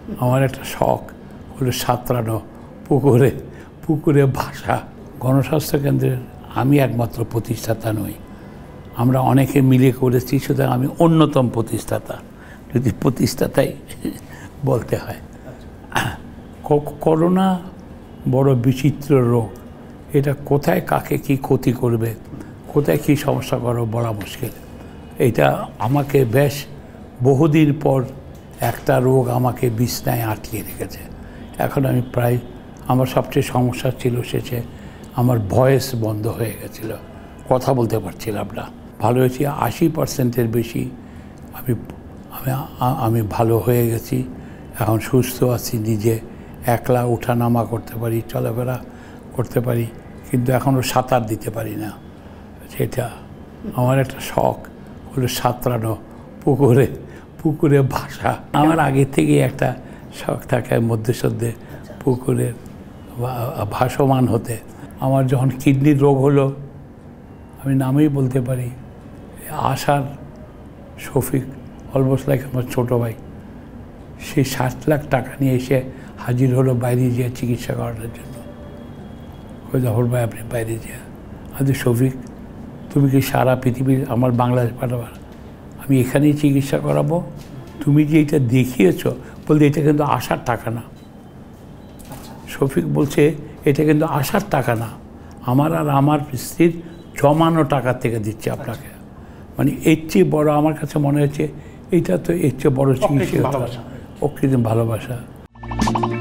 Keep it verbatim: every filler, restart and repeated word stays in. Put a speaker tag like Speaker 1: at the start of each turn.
Speaker 1: আমার একটা শখ হলো সাঁতরানো, পুকুরে পুকুরে ভাষা। গণস্বাস্থ্য কেন্দ্রের আমি একমাত্র প্রতিষ্ঠাতা নই, আমরা অনেকে মিলে করেছি, সুতরাং আমি অন্যতম প্রতিষ্ঠাতা, যদি প্রতিষ্ঠাতাই বলতে হয়। করোনা বড় বিচিত্র রোগ, এটা কোথায় কাকে কি ক্ষতি করবে, কোথায় কি সমস্যা করো বলা মুশকিল। এটা আমাকে বেশ বহুদিন পর একটা রোগ আমাকে বিছনায় আটকিয়ে রেখেছে। এখন আমি প্রায়, আমার সবচেয়ে সমস্যা ছিল শেষে আমার ভয়েস বন্ধ হয়ে গেছিলো, কথা বলতে পারছিলাম না। ভালো হয়েছি আশি পার্সেন্টের বেশি, আমি আমি আমি ভালো হয়ে গেছি, এখন সুস্থ আছি, নিজে একলা ওঠানামা করতে পারি, চলাফেরা করতে পারি, কিন্তু এখনও সাঁতার দিতে পারি না। সেটা আমার একটা শখ হলো সাঁতরানো, পুকুরে পুকুরে ভাষা। আমার আগে থেকেই একটা শখ থাকে মধ্যে সধ্যে পুকুরের ভাসমান হতে। আমার যখন কিডনির রোগ হলো, আমি নামেই বলতে পারি, আশার শফিক, অলমোস্ট লাইক আমার ছোটো ভাই, সেই ষাট লাখ টাকা নিয়ে এসে হাজির হলো বাইরে যেয়ে চিকিৎসা করানোর জন্য। ওই জহর ভাই আপনি বাইরে যেয়ে, আমি শফিক তুমি কি সারা পৃথিবীর আমার বাংলাদেশ পাঠাবার, আমি এখানেই চিকিৎসা করাবো, তুমি যে এটা দেখিয়েছ, বলতে এটা কিন্তু আসার টাকা না। শফিক বলছে এটা কিন্তু আসার টাকা না, আমার আর আমার স্ত্রীর জমানো টাকার থেকে দিচ্ছে আপনাকে। মানে এর চেয়ে বড় আমার কাছে মনে হচ্ছে, এইটা তো এর চেয়ে বড় চিকিৎসা, ও কিন্তু ভালোবাসা।